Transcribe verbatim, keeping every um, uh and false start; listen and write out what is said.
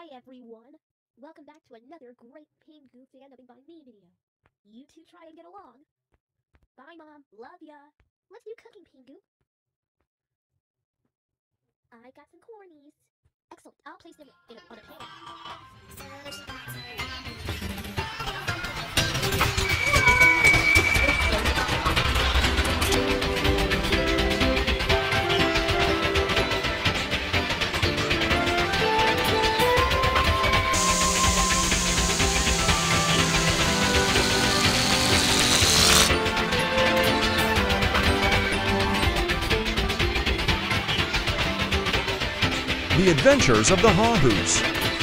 Hey everyone! Welcome back to another great Pingu fan nothing by me video. You two try and get along. Bye Mom, love ya! Let's do cooking, Pingu. I got some cornies. Excellent, I'll place them in a, on a pan. The Adventures of the Hahoos.